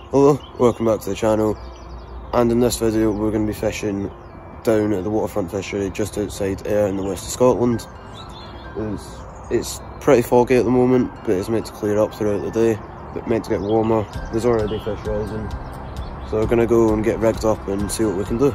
Hello, welcome back to the channel, and in this video we're going to be fishing down at the Waterfront Fishery just outside Ayr in the west of Scotland. It's pretty foggy at the moment, but it's meant to clear up throughout the day, but meant to get warmer. There's already fish rising, so we're going to go and get rigged up and see what we can do.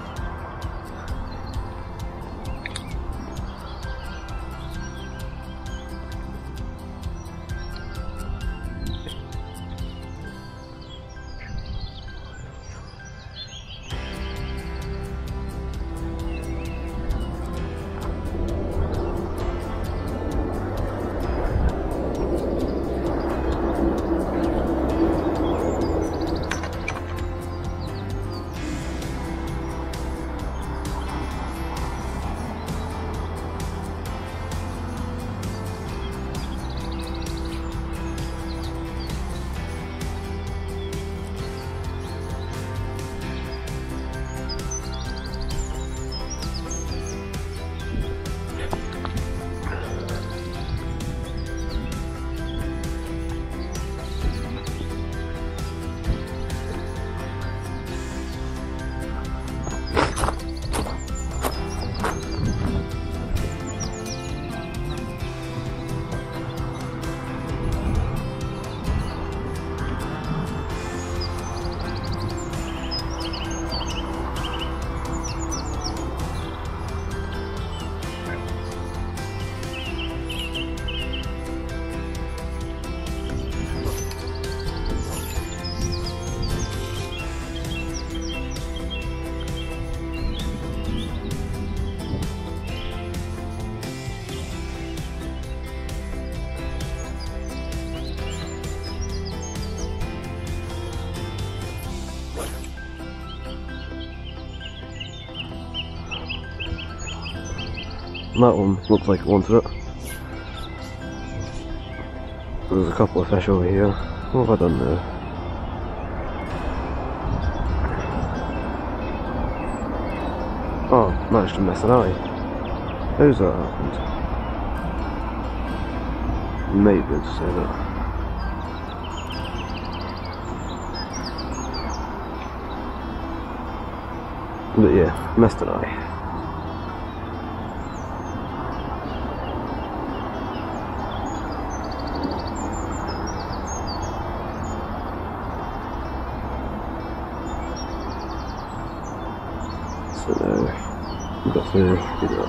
That one looked like it wanted it. There's a couple of fish over here. What have I done there? Oh, managed to miss an eye. How's that happened? You might be able to say that. But yeah, missed an eye. So now we've got to do that.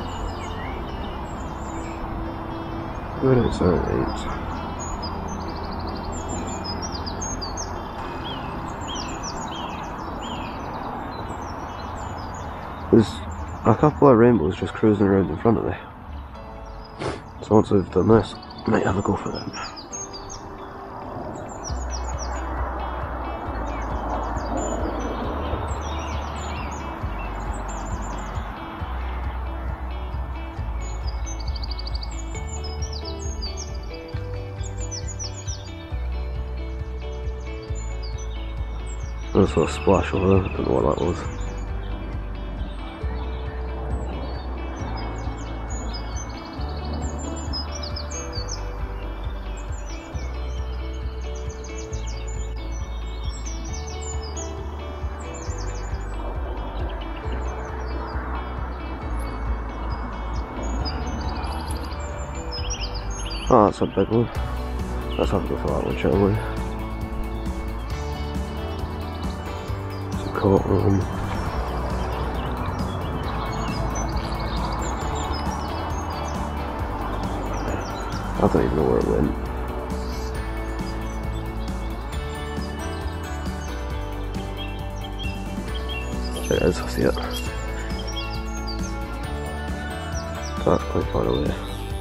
Good outside 8. There's a couple of rainbows just cruising around in front of me. So once I've done this, I might have a go for them. I saw a splash over there, I don't know what that was. Oh, that's a big one. Let's have a go for that one, shall we? Caught one. I don't even know where it went. There it is, I see it. That's quite far away.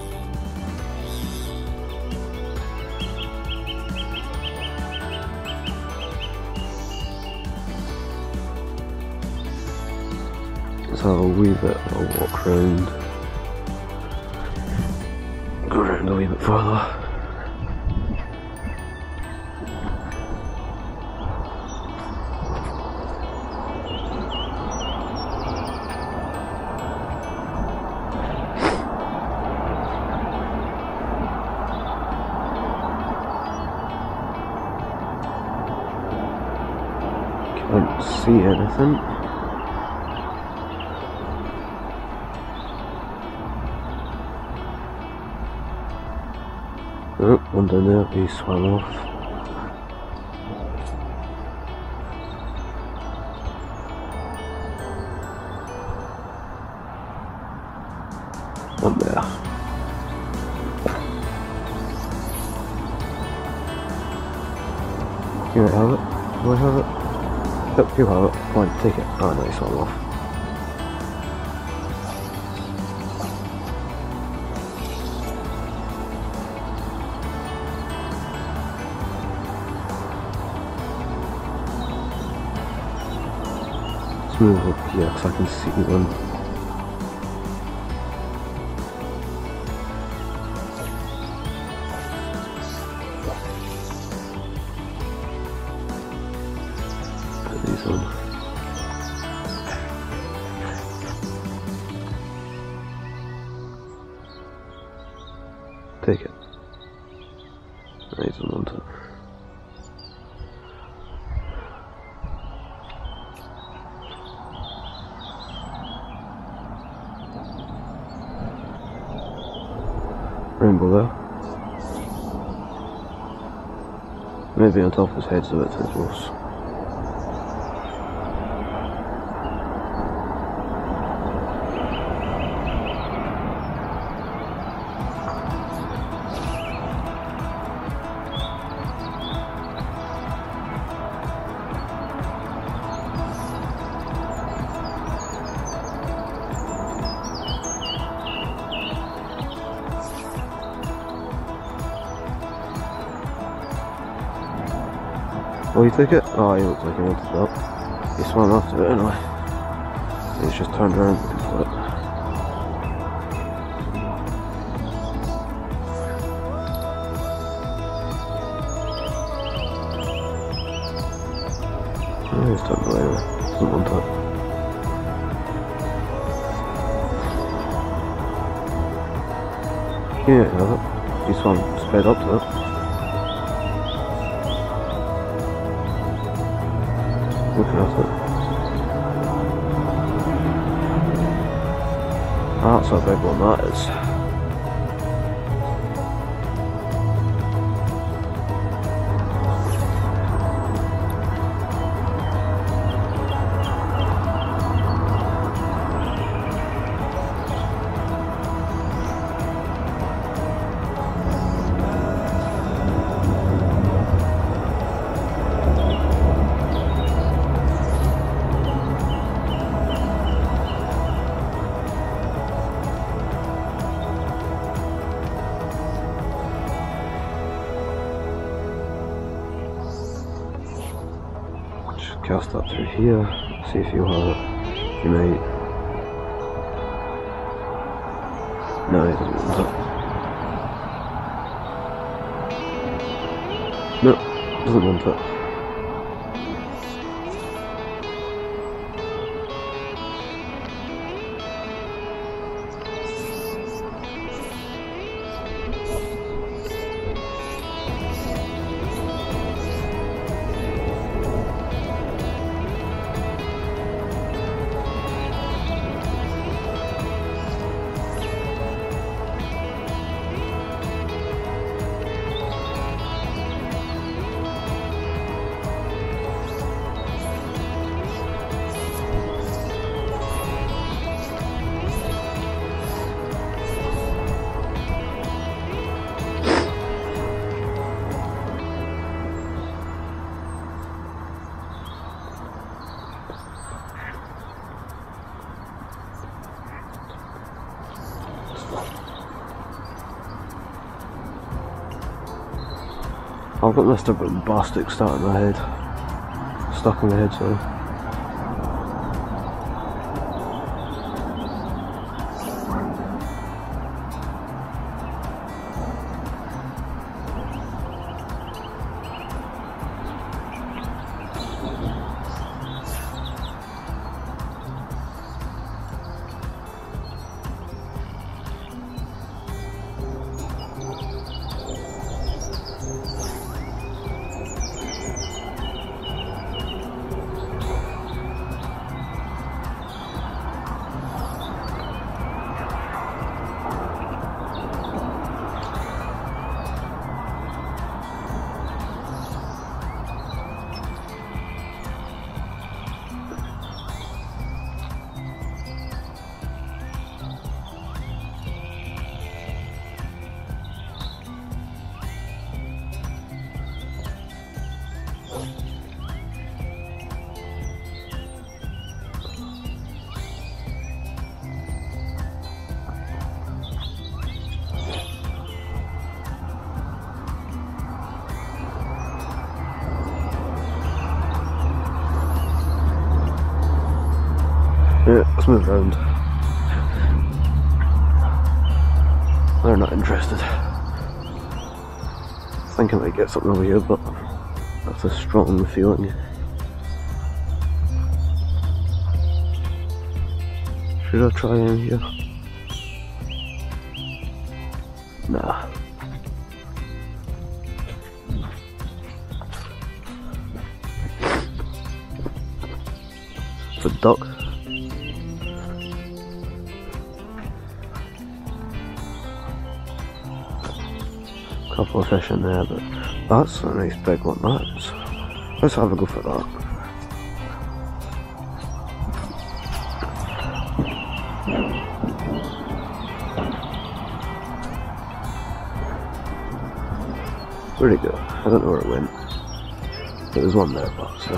Let's have a wee bit of a walk round. Go round a wee bit further. Don't see anything. Oh, one down there, he swam off. One there. You might have it. Do I have it? Yep, you have it. Come on, take it. Oh, no, he swam off. Let's move up here because I can see them. Put these on. Take it. Raise them onto it. Rainbow there. Maybe on top of his head so it's too close. Oh, you took it? Oh, he looked like he wanted that. He swam after it anyway. He's just turned around looking for it. Oh, he's turned away anyway. Doesn't want it. Yeah, have it. He swam sped up to it. Looking at it. That's a big one, that is. Cast up through here, see if you have it. You might. No, he doesn't want it. No, doesn't want it. I've got Mr. Bombastic stuck in my head. Stuck in my head, sorry. Yeah, let's move around. They're not interested. I think I might get something over here, but that's a strong feeling. Should I try in here? Nah. It's a duck. Couple of fish in there, but that's a nice big one, that is. Let's have a go for that. Where'd it go? I don't know where it went. There was one there, but so.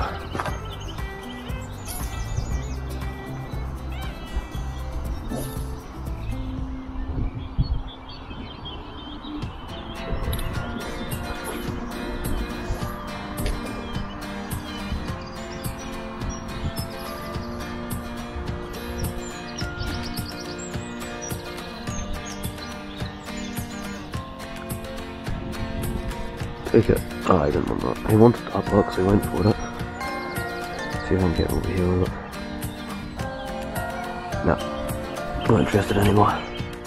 Take it. Oh, I didn't want that. He wanted that box, so he went for it. See if I can get over here with it. No. Not interested anymore.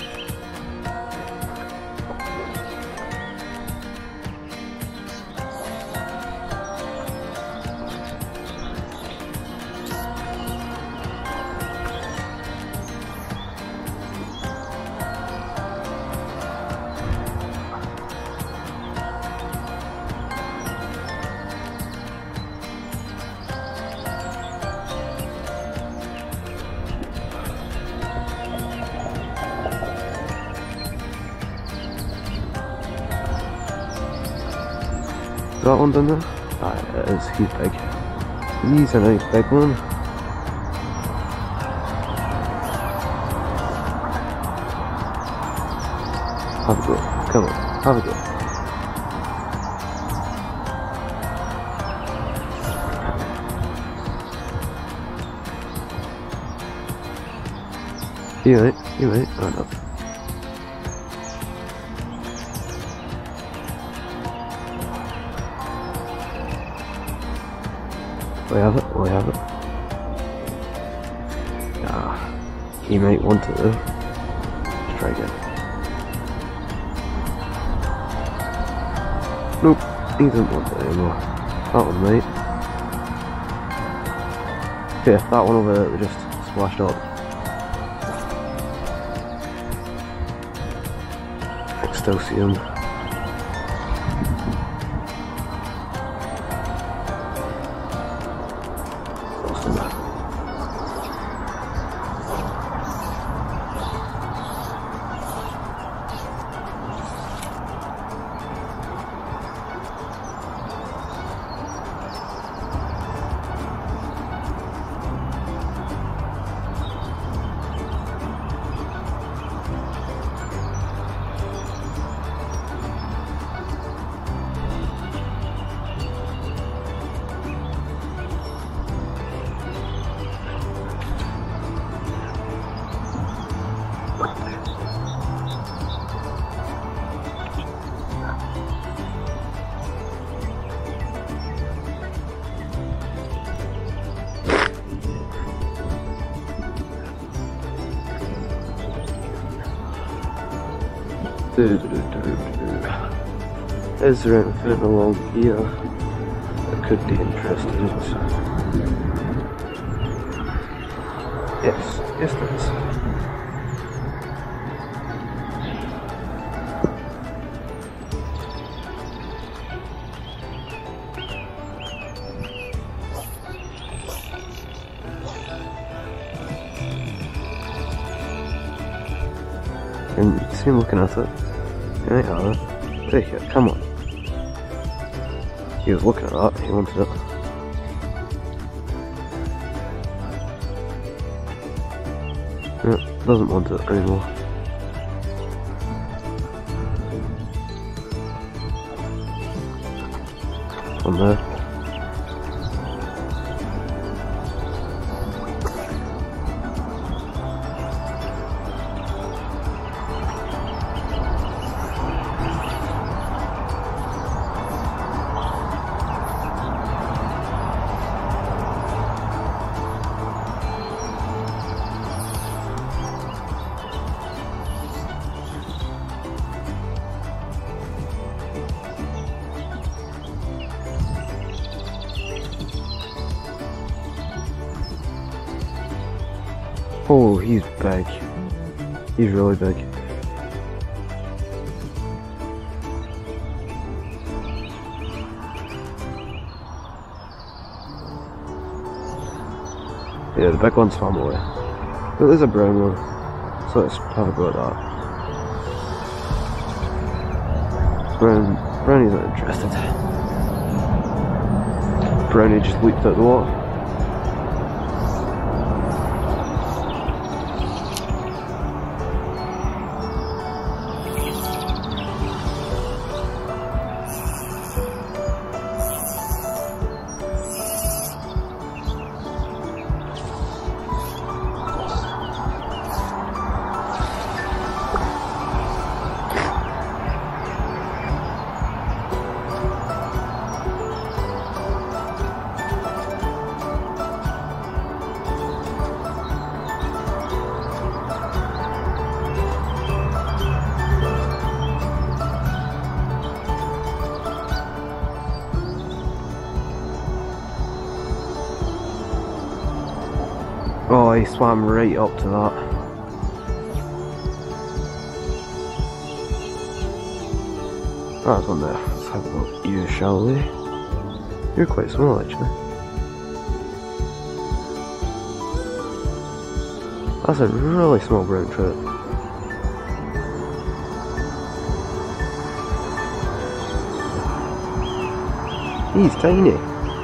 That one done there? Ah, it is, he's big. He's a nice big one. Have a go, come on, have a go. You right, oh no. We have it. Ah, he might want it though. Let's try again. Nope, he doesn't want it anymore. That one might. Okay, that one over there that we just splashed up. I can still see him. Is there anything along here that could be interesting? Yes, there is. And you see him looking at it. You might have it. Take it, come on. He was looking at that, he wanted it. Yeah, doesn't want it anymore. On there. Oh, he's big. He's really big. Yeah, the big one swam away. But there's a brown one, so let's have a go at that. Brownie's not interested. Brownie just leaped out the water. Oh, he swam right up to that. That's one there. Let's have a look at you, shall we? You're quite small, actually. That's a really small brown trout. He's tiny.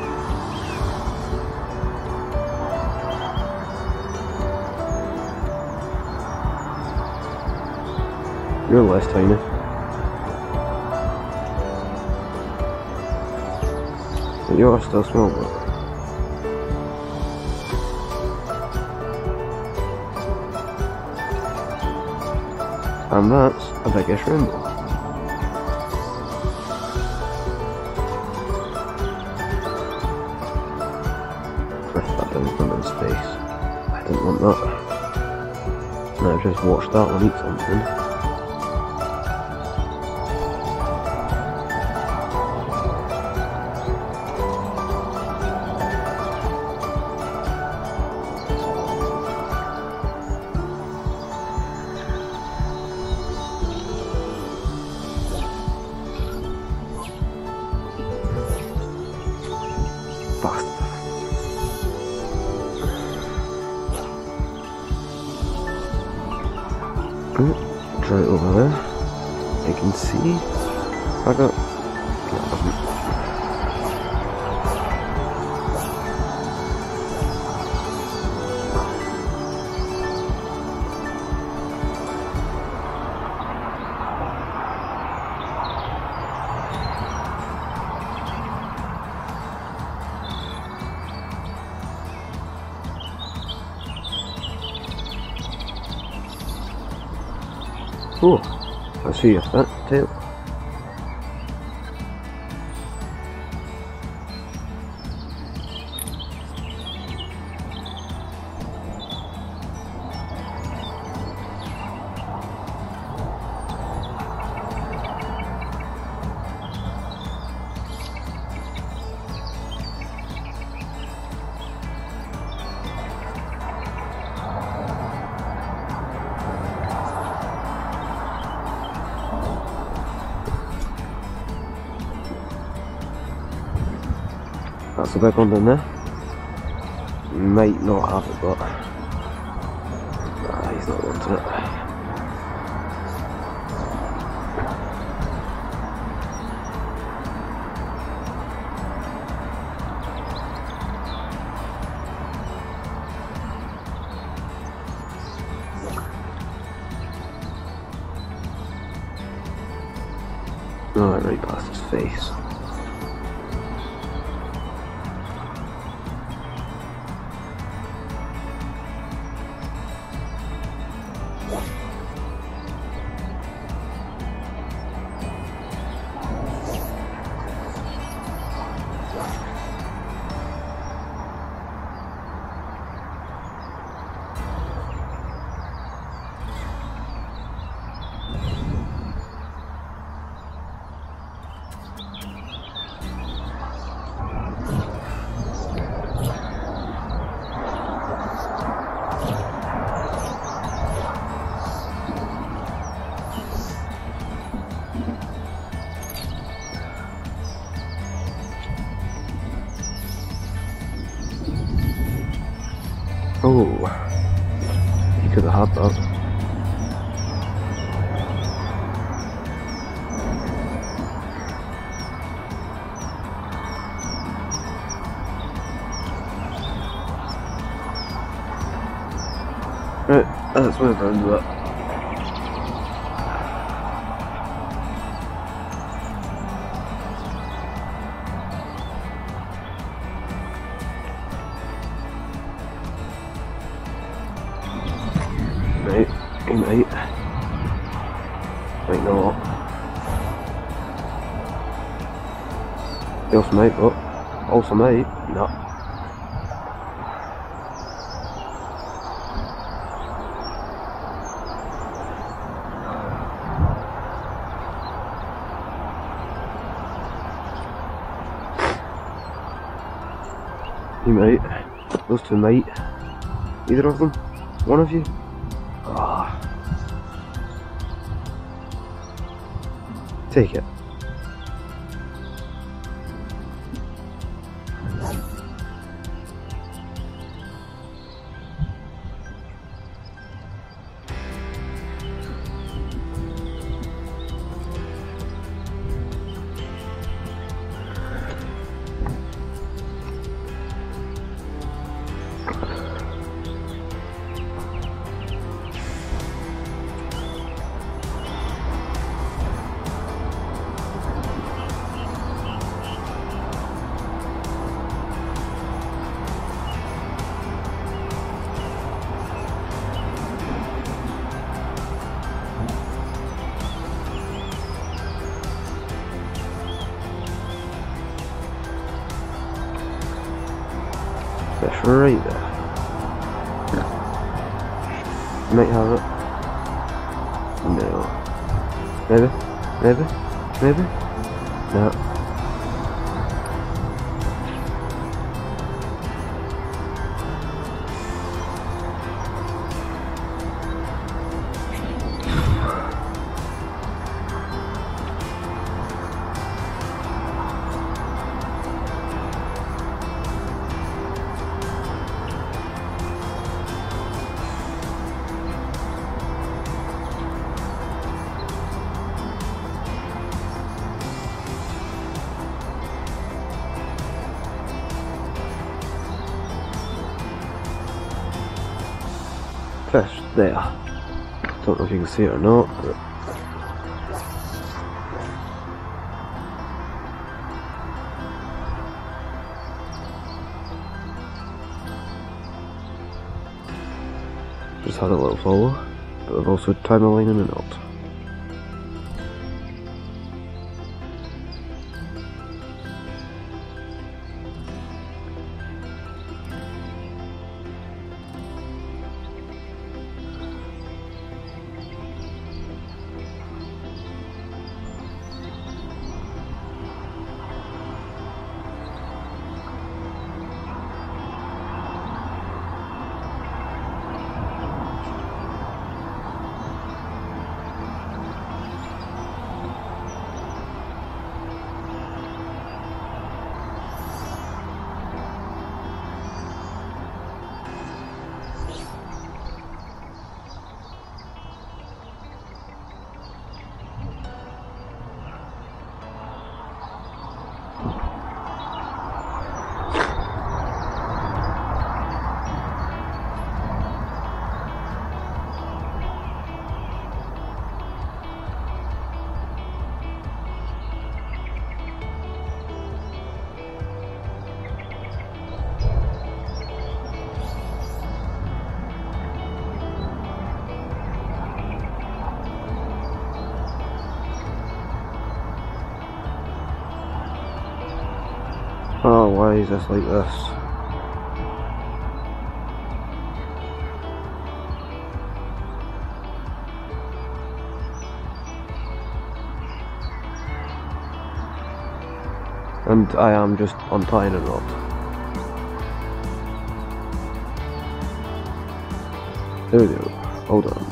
You're less tiny. But you are still small, but... And that's a biggish rainbow. Drift that down from his face. I didn't want that. And I just watched that one eat something. Trout over there. I can see. I got. Oh, I see a fat tail. That's a big one down there. Might not have it, but he's not wanting it. Oh, right past his face. Oh, he could have had that. Right, let's move around to that. Right, he might. Might not. He also might, but also might. No. He might. Those two might. Either of them. One of you. Ah. Take it. Fish right there. Might have it. No. Maybe? Maybe? Maybe? No. Fish there. Don't know if you can see it or not, but just had a little follow, but I've also tied my line in a knot. Oh, why is this like this? And I am just untying a knot. There we go. Hold on.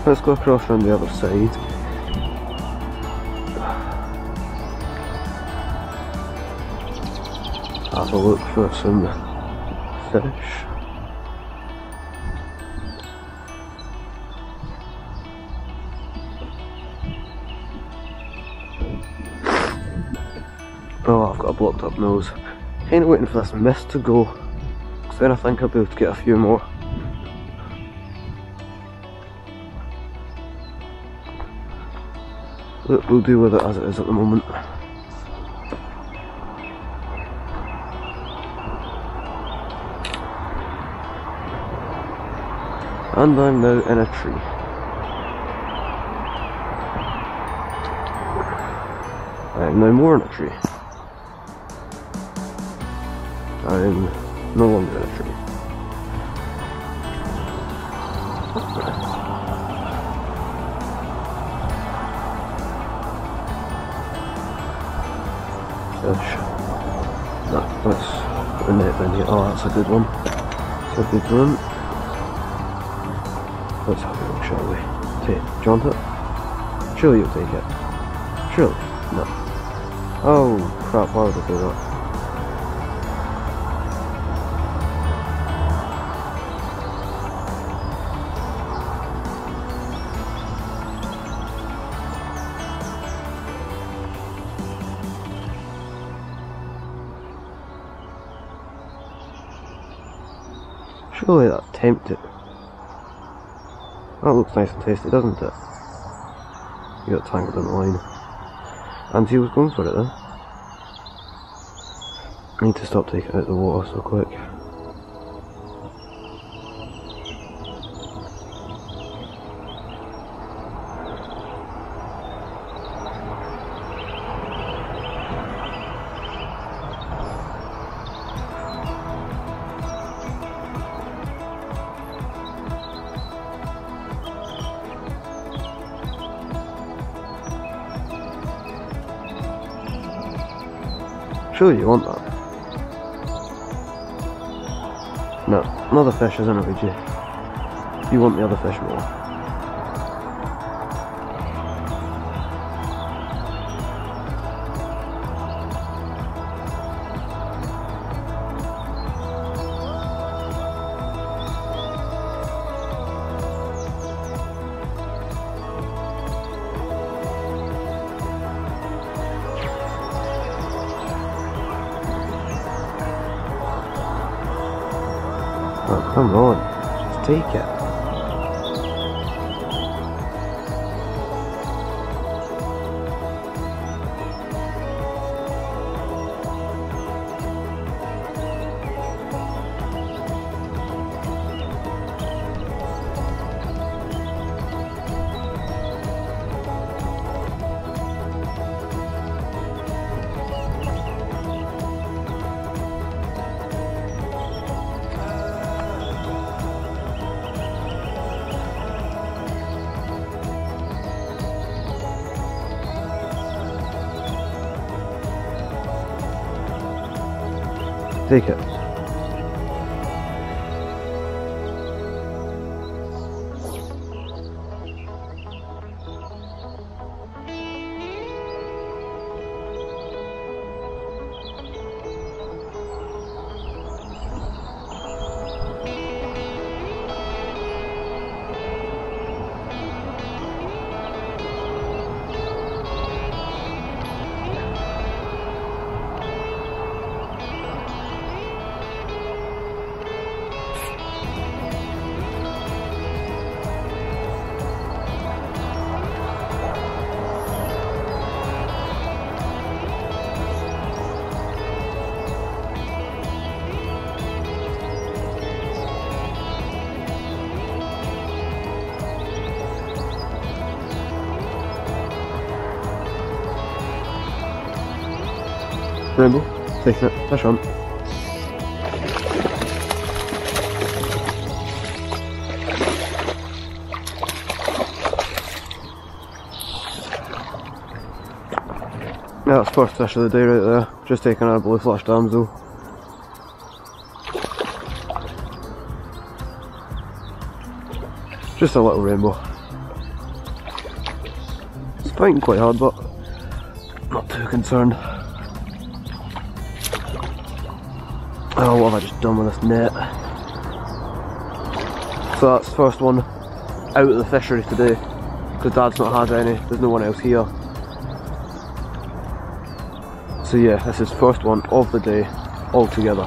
Let's go across around the other side. Have a look for some fish. Oh, I've got a blocked up nose. Kinda waiting for this mist to go, because then I think I'll be able to get a few more. But we'll deal with it as it is at the moment. And I'm now in a tree. I am no more in a tree. I am no longer in a tree. Fish. No, let's put the net in here. Oh, that's a good one. That's a good one. Let's have a look, shall we? Do you want it? Surely you'll take it. Surely? No. Oh crap, why would I do that? Surely that tempted. That looks nice and tasty, doesn't it? You got tangled in the line. And he was going for it then. I need to stop taking it out of the water so quick. Surely you want that. No, another fish isn't it, would you? You want the other fish more. Oh, come on, just take it. Take it. Rainbow, taking it, fish on. Yeah, that's first fish of the day right there. Just taking our blue flash damsel. Just a little rainbow. Fighting quite hard, but not too concerned. Oh, what have I just done with this net? So that's the first one out of the fishery today, because Dad's not had any, there's no one else here. So yeah, this is the first one of the day altogether.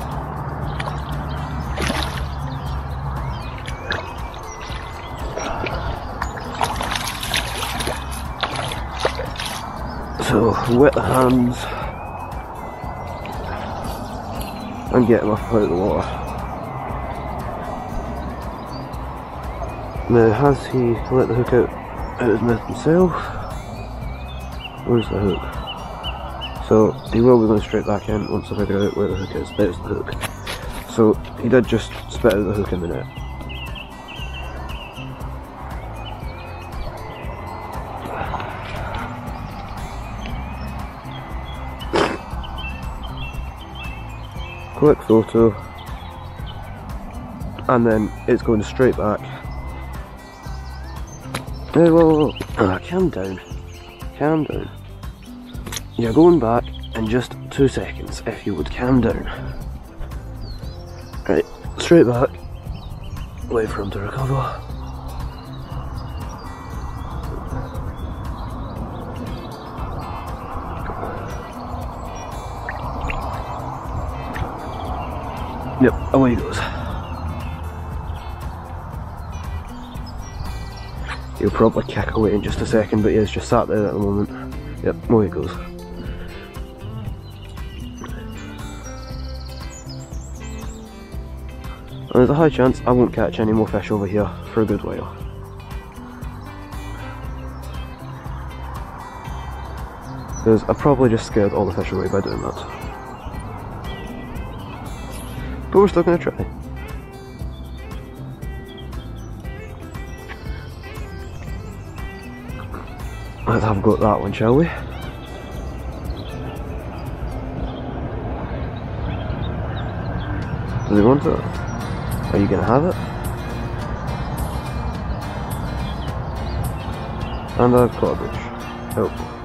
So wet the hands and get him up out of the water. Now, has he let the hook out of his mouth himself? Where's the hook? So he will be going straight back in once I figure out where the hook is. There's the hook. So he did just spit out the hook in the net. Quick photo, and then it's going straight back. Hey, whoa. Calm down, calm down. You're going back in just 2 seconds, if you would calm down. Right, straight back, wait for him to recover. Yep, away he goes. He'll probably kick away in just a second, but he's just sat there at the moment. Yep, away he goes. And there's a high chance I won't catch any more fish over here for a good while. Because I probably just scared all the fish away by doing that. But we're still going to try. Let's have a go at that one, shall we? Does he want it? Are you going to have it? And I've caught a bush. Oh.